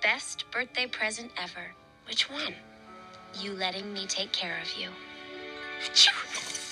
best birthday present ever. Which one? You letting me take care of you. Achoo!